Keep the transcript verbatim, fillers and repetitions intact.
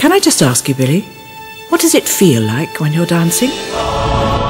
Can I just ask you, Billy, what does it feel like when you're dancing?